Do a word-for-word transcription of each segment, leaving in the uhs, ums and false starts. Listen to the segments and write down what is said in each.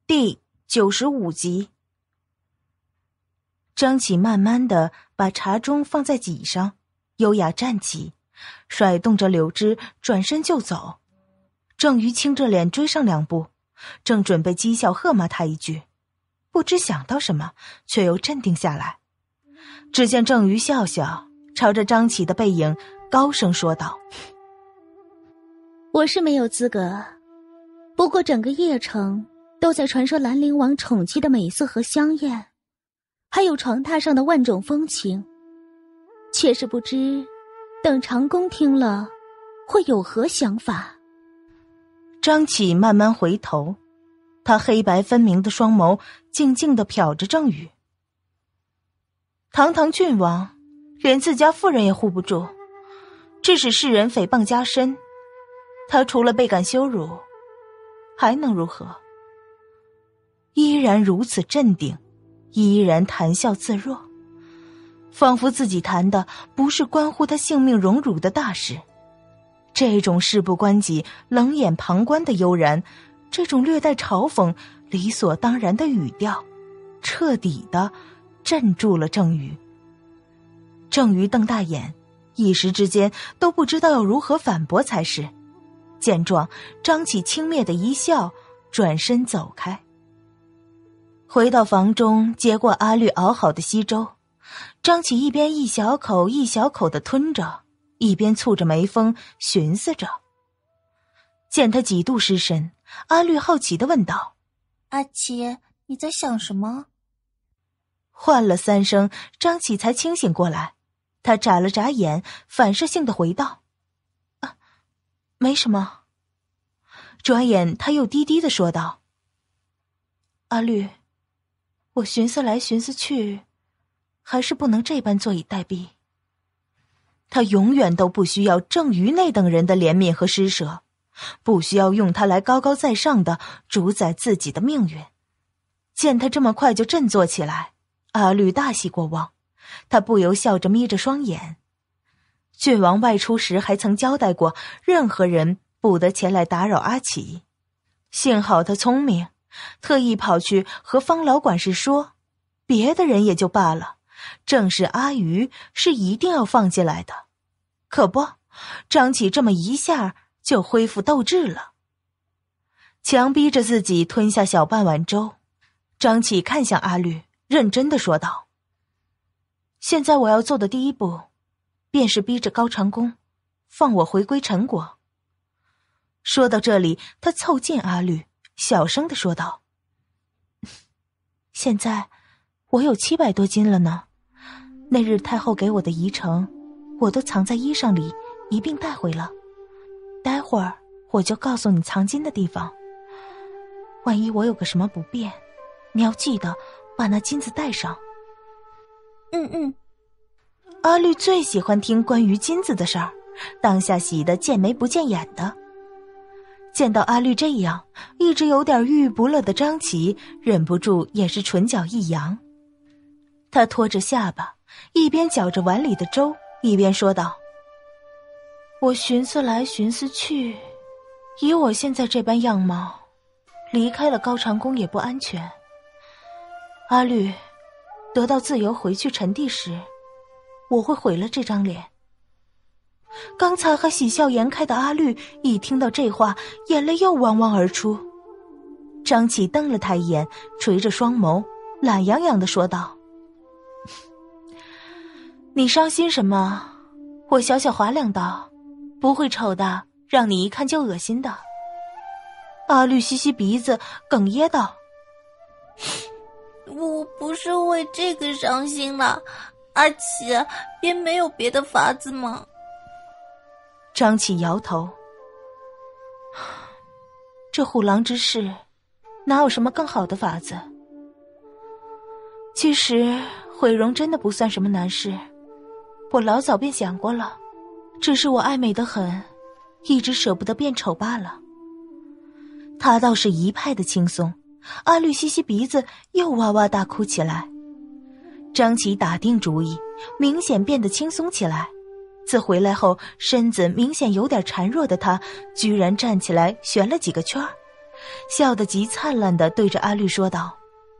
第九十五集。张启慢慢地把茶盅放在脊上，优雅站起，甩动着柳枝，转身就走。郑瑜青着脸追上两步，正准备讥笑喝骂他一句，不知想到什么，却又镇定下来。只见郑瑜笑笑，朝着张启的背影高声说道： 我是没有资格，不过整个邺城都在传说兰陵王宠妻的美色和香艳，还有床榻上的万种风情，却是不知等长公听了会有何想法。 张启慢慢回头，他黑白分明的双眸静静地瞟着郑宇。堂堂郡王，连自家夫人也护不住，致使世人诽谤加深，他除了倍感羞辱，还能如何？依然如此镇定，依然谈笑自若，仿佛自己谈的不是关乎他性命荣辱的大事。这种事不关己、冷眼旁观的悠然，这种略带嘲讽、理所当然的语调，彻底的镇住了郑瑜。郑瑜瞪大眼，一时之间都不知道要如何反驳才是。见状，张启轻蔑的一笑，转身走开。回到房中，接过阿绿熬好的稀粥，张启一边一小口一小口地吞着，一边蹙着眉峰寻思着。见他几度失神，阿绿好奇地问道： 阿启，你在想什么？ 唤了三声，张启才清醒过来。他眨了眨眼，反射性地回道：啊，没什么。转眼他又低低地说道：阿绿，我寻思来寻思去，还是不能这般坐以待毙。他永远都不需要郑瑜那等人的怜悯和施舍，不需要用他来高高在上的主宰自己的命运。见他这么快就振作起来，阿绿大喜过望，他不由笑着眯着双眼。郡王外出时还曾交代过，任何人不得前来打扰阿启。幸好他聪明，特意跑去和方老管事说，别的人也就罢了，正是阿瑜是一定要放进来的。可不，张启这么一下就恢复斗志了。强逼着自己吞下小半碗粥，张启看向阿绿，认真地说道：现在我要做的第一步，便是逼着高长恭放我回归陈国。说到这里，他凑近阿绿，小声地说道：现在我有七百多斤了呢，那日太后给我的遗诚，我都藏在衣裳里，一并带回了。待会儿我就告诉你藏金的地方，万一我有个什么不便，你要记得把那金子带上。 嗯嗯。 阿绿最喜欢听关于金子的事儿，当下喜得见眉不见眼的。见到阿绿这样，一直有点郁郁不乐的张启忍不住也是唇角一扬。他拖着下巴，一边搅着碗里的粥，一边说道：我寻思来寻思去，以我现在这般样貌，离开了高长恭也不安全。阿绿，得到自由回去陈地时，我会毁了这张脸。刚才还喜笑颜开的阿绿，一听到这话，眼泪又汪汪而出。张启瞪了他一眼，垂着双眸，懒洋洋地说道：你伤心什么？我小小华两道，不会丑的让你一看就恶心的。阿绿吸吸鼻子，哽咽道： 我不是为这个伤心了，阿启，也没有别的法子吗？ 张启摇头：这虎狼之事，哪有什么更好的法子？其实毁容真的不算什么难事，我老早便想过了，只是我爱美得很，一直舍不得变丑罢了。他倒是一派的轻松，阿绿吸吸鼻子，又哇哇大哭起来。张启打定主意，明显变得轻松起来。自回来后，身子明显有点孱弱的他，居然站起来旋了几个圈儿， 笑得极灿烂地对着阿绿说道：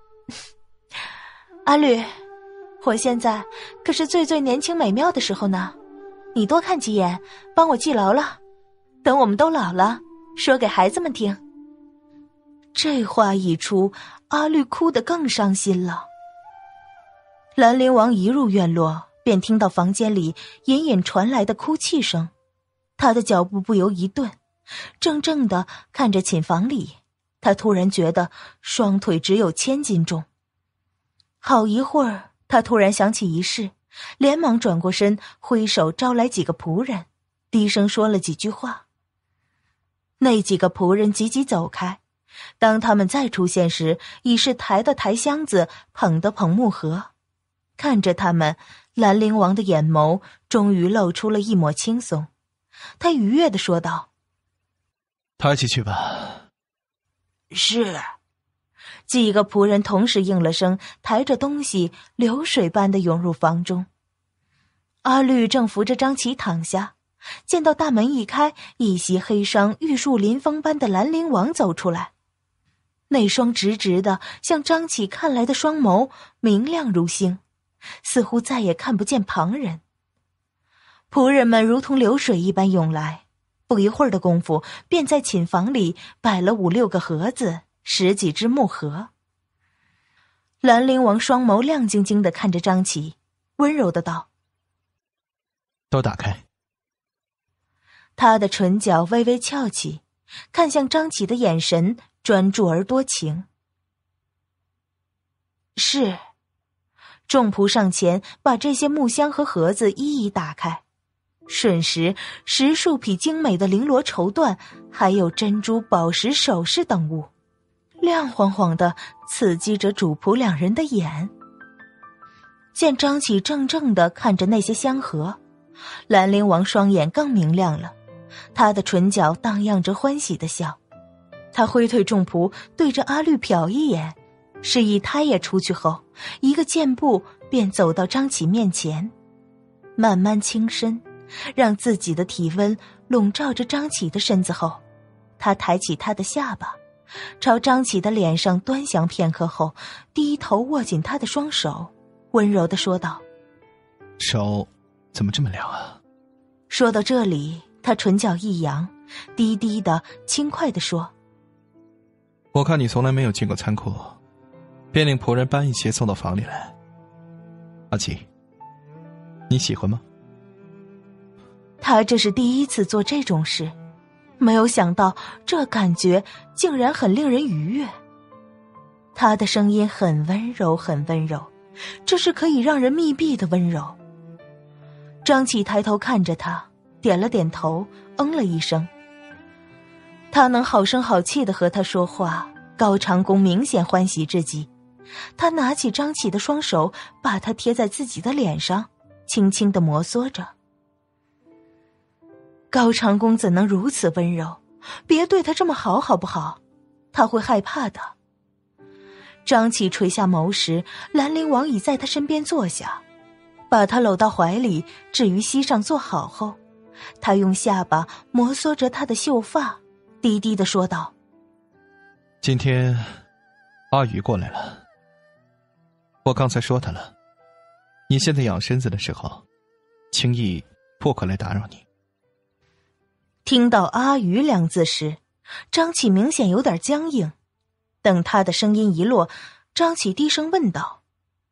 阿绿，我现在可是最最年轻美妙的时候呢，你多看几眼，帮我记牢了，等我们都老了，说给孩子们听。这话一出，阿绿哭得更伤心了。兰陵王一入院落，便听到房间里隐隐传来的哭泣声，他的脚步不由一顿，怔怔地看着寝房里，他突然觉得双腿只有千斤重。好一会儿，他突然想起一事，连忙转过身，挥手招来几个仆人，低声说了几句话。那几个仆人急急走开，当他们再出现时，已是抬的抬箱子，捧的捧木盒。看着他们，兰陵王的眼眸终于露出了一抹轻松，他愉悦地说道： 抬起去吧。 是。几个仆人同时应了声，抬着东西流水般地涌入房中。阿绿正扶着张琪躺下，见到大门一开，一袭黑裳玉树临风般的兰陵王走出来，那双直直的向张琪看来的双眸明亮如星，似乎再也看不见旁人。仆人们如同流水一般涌来，不一会儿的功夫，便在寝房里摆了五六个盒子，十几只木盒。兰陵王双眸亮晶晶地看着张琪，温柔地道： 都打开。 他的唇角微微翘起，看向张琪的眼神专注而多情。是。众仆上前把这些木箱和盒子一一打开，瞬时十数匹精美的绫罗绸缎，还有珍珠宝石首饰等物，亮晃晃的刺激着主仆两人的眼。见张琪怔怔地看着那些香盒，兰陵王双眼更明亮了，他的唇角荡漾着欢喜的笑。他挥退众仆，对着阿绿瞟一眼，示意他也出去后，一个箭步便走到张琪面前，慢慢轻身，让自己的体温笼罩着张琪的身子后，他抬起他的下巴，朝张琪的脸上端详片刻后，低头握紧他的双手，温柔地说道： 手怎么这么凉啊？ 说到这里，他唇角一扬，低低的轻快地说： 我看你从来没有进过仓库，便令仆人搬一些送到房里来。阿琪，你喜欢吗？ 他这是第一次做这种事，没有想到这感觉竟然很令人愉悦。他的声音很温柔很温柔，这是可以让人密闭的温柔。张琪抬头看着他，点了点头，嗯了一声。他能好声好气地和他说话，高长恭明显欢喜至极。他拿起张琪的双手，把他贴在自己的脸上，轻轻地摩挲着。高长恭怎能如此温柔？别对他这么好好不好？他会害怕的。张琪垂下眸时，兰陵王已在他身边坐下，把他搂到怀里，置于膝上坐好后，他用下巴摩挲着他的秀发，低低地说道： 今天阿宇过来了，我刚才说他了，你现在养身子的时候，轻易不可来打扰你。 听到阿宇两字时，张琪明显有点僵硬，等他的声音一落，张琪低声问道：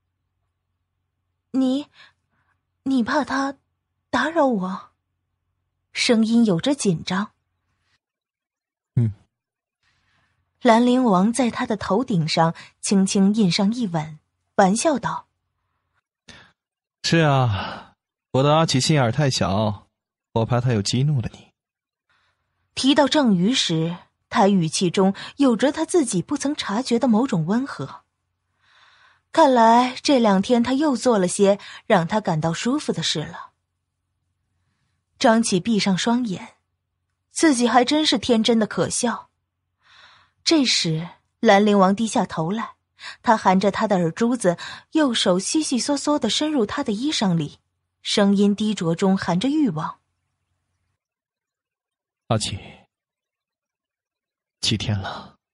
你你怕他打扰我？声音有着紧张。 嗯。 兰陵王在他的头顶上轻轻印上一吻，玩笑道： 是啊，我的阿琪心眼儿太小，我怕他又激怒了你。 提到郑瑜时，他语气中有着他自己不曾察觉的某种温和。看来这两天他又做了些让他感到舒服的事了。张琪闭上双眼，自己还真是天真的可笑。这时兰陵王低下头来，他含着他的耳珠子，右手悉悉嗦嗦地深入他的衣裳里，声音低浊中含着欲望： 阿琪，几天了？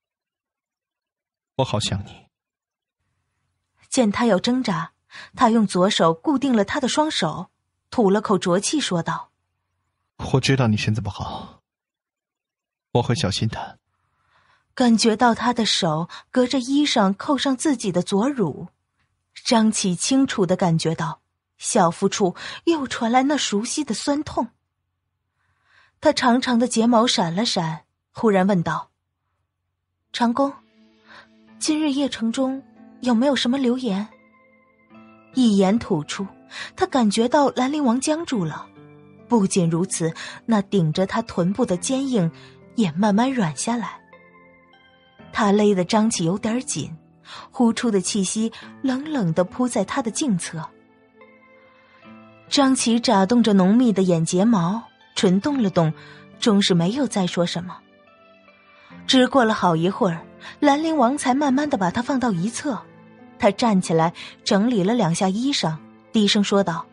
我好想你。 见他要挣扎，他用左手固定了他的双手，吐了口浊气说道： 我知道你身子不好，我会小心的。 感觉到他的手隔着衣裳扣上自己的左乳，张琪清楚地感觉到小腹处又传来那熟悉的酸痛。他长长的睫毛闪了闪，忽然问道：长工，今日邺城中有没有什么流言？一言吐出，他感觉到兰陵王僵住了。不仅如此，那顶着他臀部的坚硬也慢慢软下来。他勒得张起有点紧，呼出的气息冷冷地扑在他的颈侧。张琪眨动着浓密的眼睫毛，唇动了动，终是没有再说什么。只过了好一会儿，兰陵王才慢慢地把他放到一侧。他站起来整理了两下衣裳，低声说道：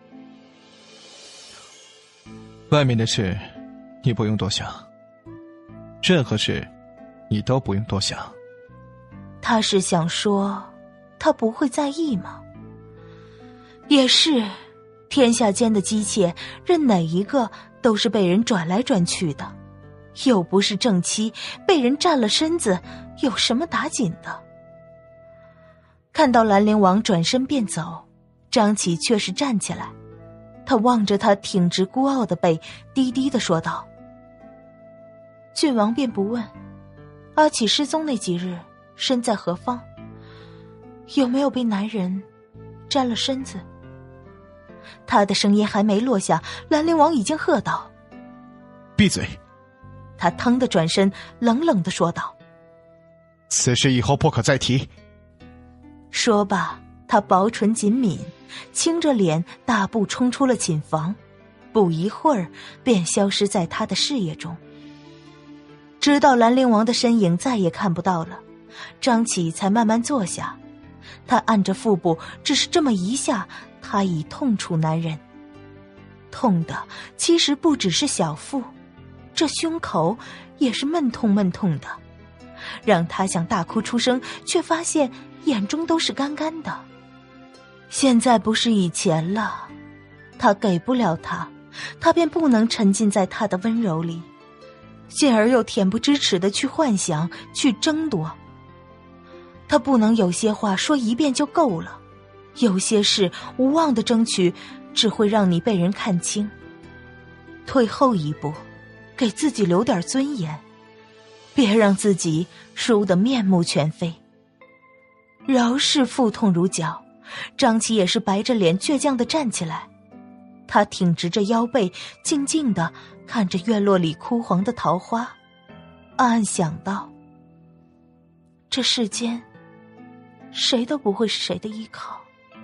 外面的事你不用多想，任何事你都不用多想。 他是想说他不会在意吗？也是，天下间的姬妾任哪一个都是被人转来转去的，又不是正妻，被人占了身子有什么打紧的？看到兰陵王转身便走，张琪却是站起来，他望着他挺直孤傲的背，低低地说道：郡王便不问，阿启失踪那几日身在何方？有没有被男人沾了身子？他的声音还没落下，兰陵王已经喝道： 闭嘴！ 他腾地转身，冷冷地说道： 此事以后不可再提。 说罢，他薄唇紧抿，青着脸大步冲出了寝房，不一会儿便消失在他的视野中。直到兰陵王的身影再也看不到了，张启才慢慢坐下。他按着腹部，只是这么一下，他已痛楚难忍。痛的其实不只是小腹，这胸口也是闷痛闷痛的，让他想大哭出声，却发现眼中都是干干的。现在不是以前了，他给不了他，他便不能沉浸在他的温柔里，进而又恬不知耻地去幻想，去争夺。他不能有些话说一遍就够了，有些事无望的争取，只会让你被人看清。退后一步，给自己留点尊严，别让自己输得面目全非。饶是腹痛如绞，张琪也是白着脸倔强地站起来。他挺直着腰背，静静地看着院落里枯黄的桃花，暗暗想到：这世间谁都不会是谁的依靠。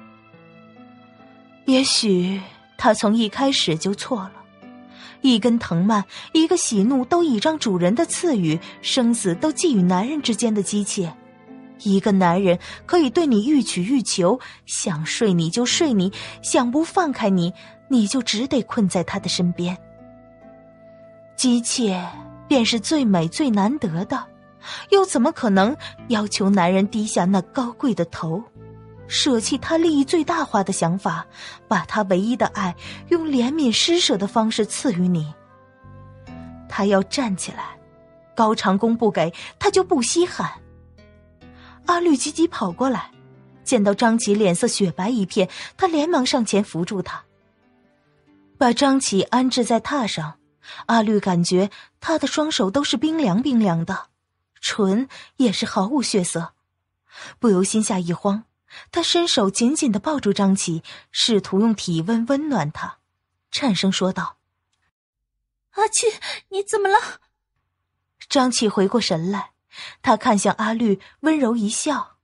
也许他从一开始就错了，一根藤蔓，一个喜怒都倚仗主人的赐予，生死都寄予男人之间的姬妾。一个男人可以对你欲取欲求，想睡你就睡你，想不放开你，你就只得困在他的身边。姬妾便是最美最难得的，又怎么可能要求男人低下那高贵的头，舍弃他利益最大化的想法，把他唯一的爱用怜悯施舍的方式赐予你？他要站起来，高长恭不给，他就不稀罕。阿绿急急跑过来，见到张琪脸色雪白一片，他连忙上前扶住他，把张琪安置在榻上。阿绿感觉他的双手都是冰凉冰凉的，唇也是毫无血色，不由心下一慌，他伸手紧紧地抱住张琪，试图用体温温暖他，颤声说道： 阿七，你怎么了？ 张琪回过神来，他看向阿绿，温柔一笑：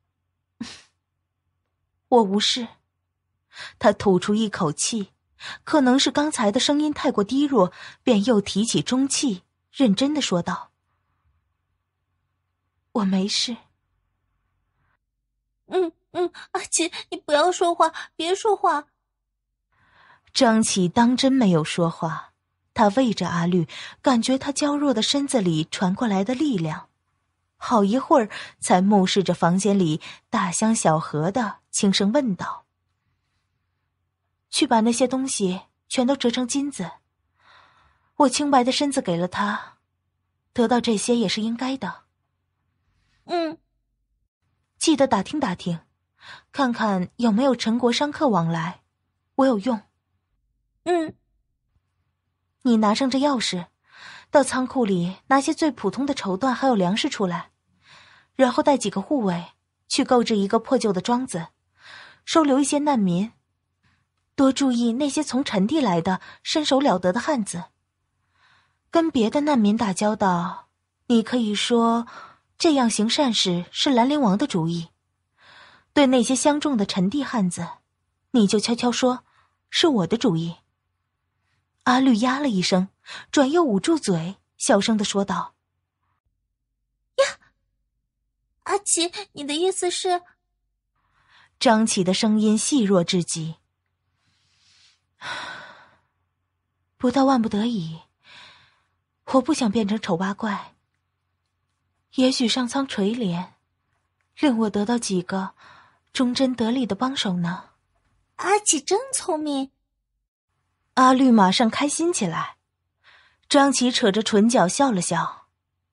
我无事。他吐出一口气，可能是刚才的声音太过低弱，便又提起中气，认真地说道：我没事。 嗯嗯，阿七，你不要说话，别说话。 张琪当真没有说话，他偎着阿绿，感觉他娇弱的身子里传过来的力量， 好一会儿才目视着房间里大香小合的轻声问道：“去把那些东西全都折成金子。我清白的身子给了他，得到这些也是应该的。”“ 嗯。”“ 记得打听打听，看看有没有陈国商客往来，我有用。”“ 嗯。”“ 你拿上这钥匙，到仓库里拿些最普通的绸缎还有粮食出来，然后带几个护卫去购置一个破旧的庄子，收留一些难民，多注意那些从陈地来的身手了得的汉子。跟别的难民打交道，你可以说这样行善事是兰陵王的主意；对那些相中的陈地汉子，你就悄悄说是我的主意。”阿绿呀了一声，转又捂住嘴，小声地说道：“ 呀，阿奇，你的意思是？” 张启的声音细弱至极：“不到万不得已，我不想变成丑八怪。也许上苍垂怜，令我得到几个忠贞得力的帮手呢。” 阿奇真聪明。 阿绿马上开心起来。张琪扯着唇角笑了笑：“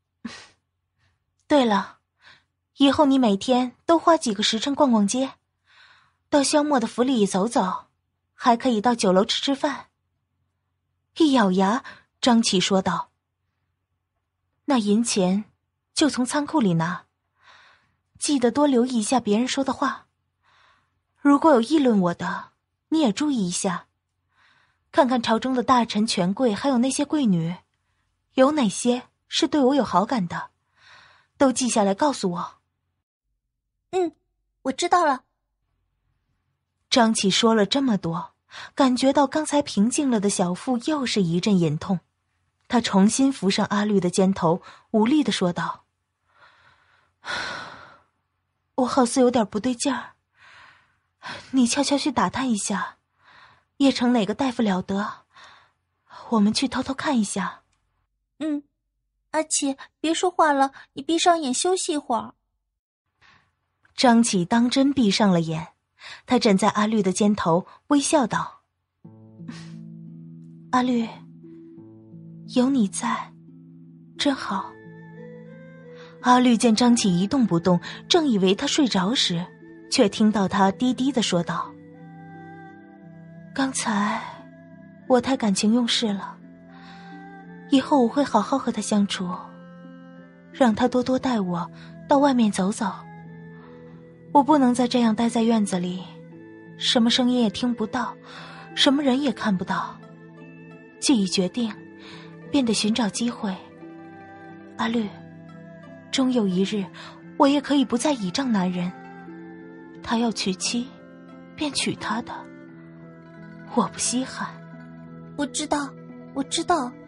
对了，以后你每天都花几个时辰逛逛街，到萧默的府里走走，还可以到酒楼吃吃饭。”一咬牙，张琪说道：“那银钱就从仓库里拿，记得多留意一下别人说的话。如果有议论我的，你也注意一下。看看朝中的大臣权贵还有那些贵女，有哪些是对我有好感的，都记下来告诉我。”“ 嗯，我知道了。” 张启说了这么多，感觉到刚才平静了的小腹又是一阵隐痛。他重新扶上阿绿的肩头，无力地说道：“我好似有点不对劲儿，你悄悄去打探一下，邺城哪个大夫了得，我们去偷偷看一下。”“ 嗯，阿奇，别说话了，你闭上眼休息一会儿。” 张启当真闭上了眼，他枕在阿绿的肩头，微笑道：“阿绿，有你在，真好。”阿绿见张启一动不动，正以为他睡着时，却听到他低低地说道：“刚才我太感情用事了，以后我会好好和他相处，让他多多带我到外面走走。我不能再这样待在院子里，什么声音也听不到，什么人也看不到。既已决定，便得寻找机会。阿绿，终有一日，我也可以不再倚仗男人，他要娶妻，便娶他的，我不稀罕。”“ 我知道，我知道。”